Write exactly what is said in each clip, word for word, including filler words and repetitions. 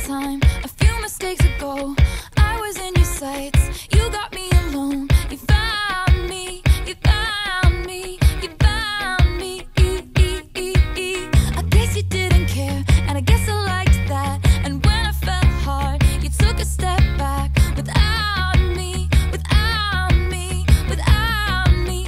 time, a few mistakes ago, I was in your sights. You got me alone. You found me. You found me. You found me. I guess you didn't care, and I guess I liked that. And when I fell hard, you took a step back. Without me, without me, without me.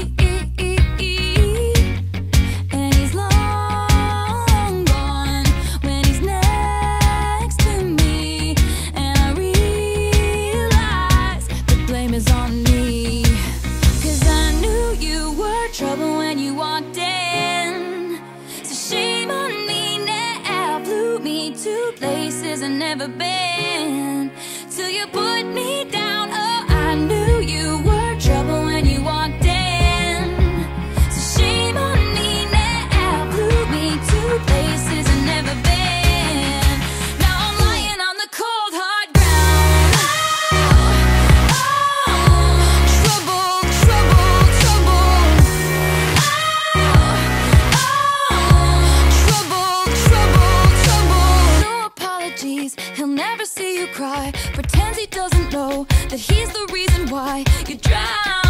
And he's long gone when he's next to me. And I realize the blame is on me. Cause I knew you were trouble when you walked in. So shame on me now, flew me to places I've never been. Till you put me down, oh, I knew you were trouble when you walked in. So shame on me now, flew me to places I've never been. Now I'm lying on the cold hard ground. Oh, oh, trouble, trouble, trouble. Oh, oh, trouble, trouble, trouble. No apologies, he'll never see you cry. Pretends he doesn't know that he's the reason why you drown.